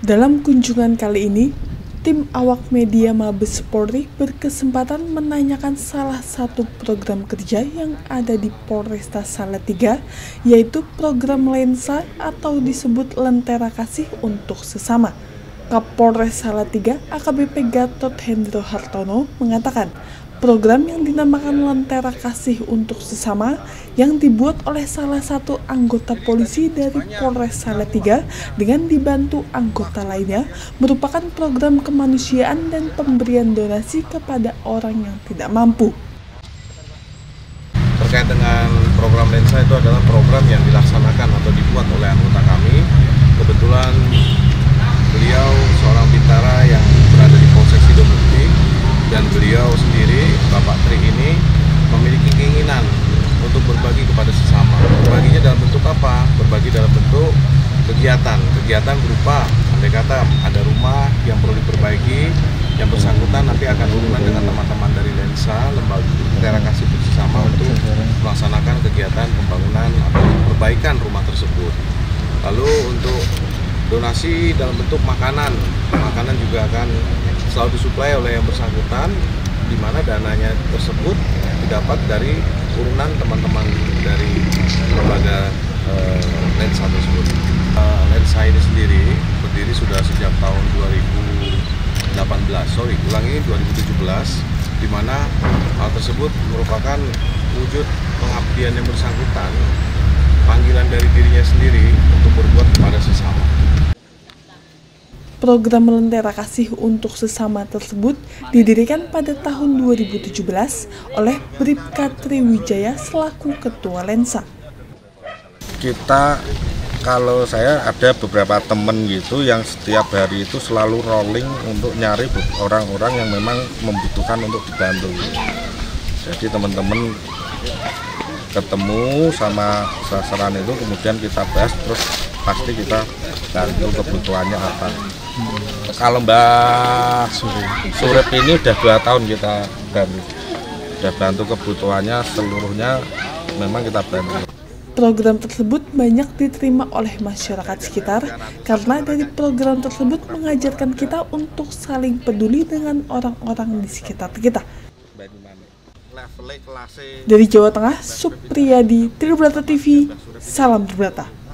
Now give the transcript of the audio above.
Dalam kunjungan kali ini, tim awak media Mabes Polri berkesempatan menanyakan salah satu program kerja yang ada di Polresta Salatiga, yaitu program Lensa atau disebut Lentera Kasih untuk Sesama. Kapolres Salatiga AKBP Gatot Hendro Hartono mengatakan, program yang dinamakan Lentera Kasih untuk Sesama yang dibuat oleh salah satu anggota polisi dari Polres Salatiga dengan dibantu anggota lainnya merupakan program kemanusiaan dan pemberian donasi kepada orang yang tidak mampu. Terkait dengan program Lensa, itu adalah program yang dilaksanakan atau dibuat oleh anggota kami. Kebetulan beliau seorang bintara yang berada di Polsek Sidomukti, dan beliau sendiri, Bapak Tri ini, memiliki keinginan untuk berbagi kepada sesama. Berbaginya dalam bentuk apa? Berbagi dalam bentuk kegiatan berupa, andai kata ada rumah yang perlu diperbaiki, yang bersangkutan nanti akan urunan dengan teman-teman dari Lensa, lembaga Lentera Kasih untuk Sesama, untuk melaksanakan kegiatan pembangunan atau perbaikan rumah tersebut. Lalu untuk donasi dalam bentuk makanan juga akan selalu disuplai oleh yang bersangkutan, di mana dananya tersebut didapat dari urunan teman-teman dari lembaga Lensa tersebut. Lensa ini sendiri berdiri sudah sejak tahun 2017, di mana hal tersebut merupakan wujud pengabdian yang bersangkutan, panggilan dari dirinya sendiri untuk berbuat kepada sesama. Program Lentera Kasih untuk Sesama tersebut didirikan pada tahun 2017 oleh Bribka Triwijaya selaku Ketua Lensa. Kalau saya ada beberapa temen gitu yang setiap hari itu selalu rolling untuk nyari orang-orang yang memang membutuhkan untuk dibantu. Jadi teman-teman ketemu sama sasaran itu, kemudian kita bahas, terus pasti kita bantu kebutuhannya apa. Kalau Mbak Surip ini udah 2 tahun kita bantu kebutuhannya seluruhnya, memang kita bantu. Program tersebut banyak diterima oleh masyarakat sekitar karena dari program tersebut mengajarkan kita untuk saling peduli dengan orang-orang di sekitar kita. Dari Jawa Tengah, Supriyadi, Tribrata TV, salam Tribrata.